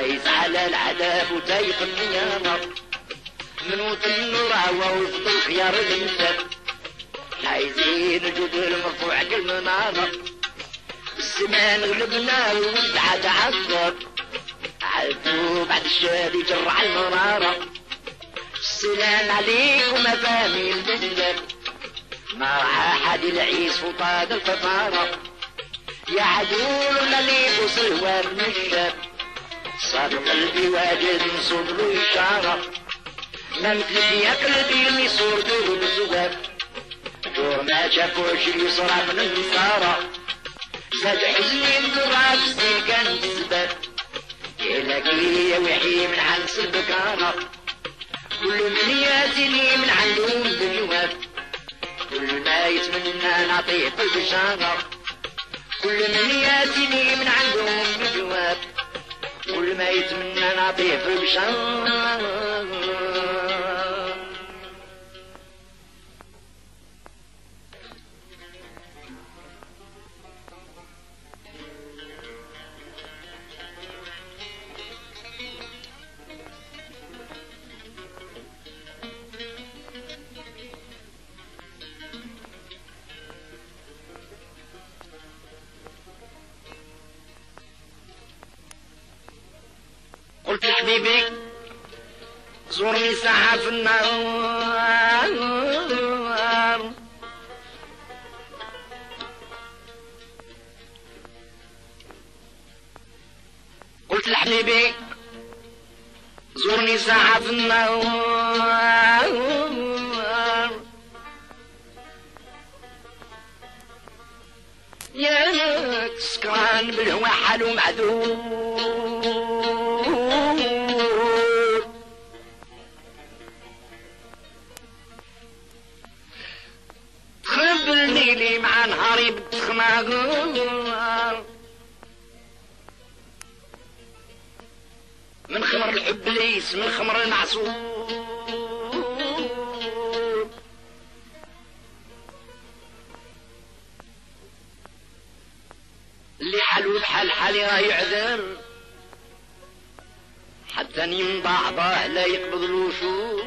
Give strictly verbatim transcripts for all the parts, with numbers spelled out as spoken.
دايس على العذاب وتايق النيامة من وطن النور وفضل خيار الانسان عايزين الجود المرفوع كالمنارة السمان غلبنا والودعة تعذب عدو بعد الشادي جرع المرارة السلام عليكم أفامي البلد ما راح أحد العيس وطاد الفطارة يا عدول مليك وصلوة من الشاب صار قلبي واجد نصب له إشارة ما مثل يا قلبي الميسور دور الزواب دور ما شافوش اللي صرع من النصارى زاد حزني مدرات السين كان السبب يلاقي يا وحي من عنس البكارة كل من ياتيني من عندهم بالجواب كل ما يتمنى نعطيه بالبشارة كل من ياتيني من عندهم بالجواب كل ما يتمنى نعطيه بالبشارة. قلت حبيبي زورني ساعة في النار قلت لحبيبي زورني ساعة في النار ياك سكران بالهوى حالو معذور خبرني لي مع نهاري بالتخمار من خمر الحب ليس من خمر المعصور اللي حلو بحال حالي راه يعذر حتى ينضاع ضاع لا يقبض الوشوش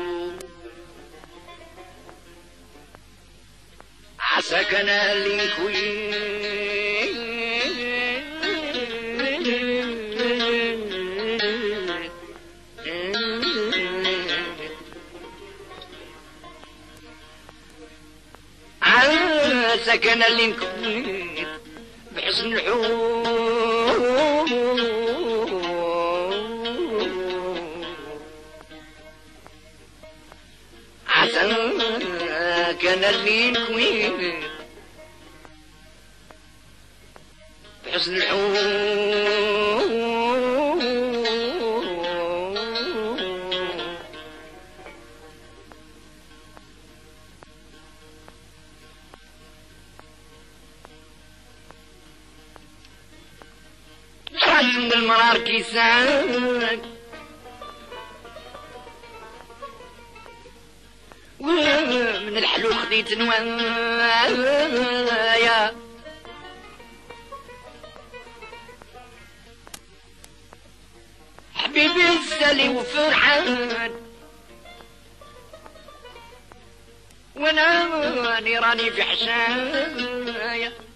عساك انا اللي نكوي عساك انا اللي نكوي بحسن الحب عساك انا اللي نكوي بحسن الحب من المرار كيسان ومن الحلو خديت نوايا حبيبي السالي وفرحان وانا راني في حشايا